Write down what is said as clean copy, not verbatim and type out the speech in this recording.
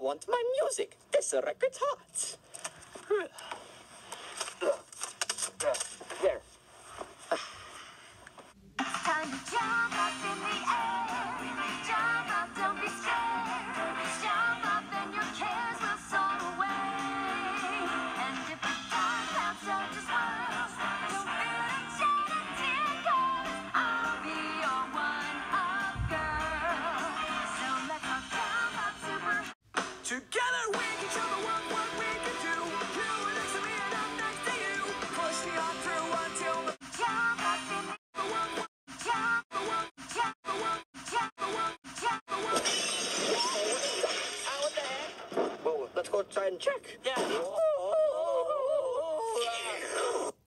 want my music. This record's hot. There. It's time to jump up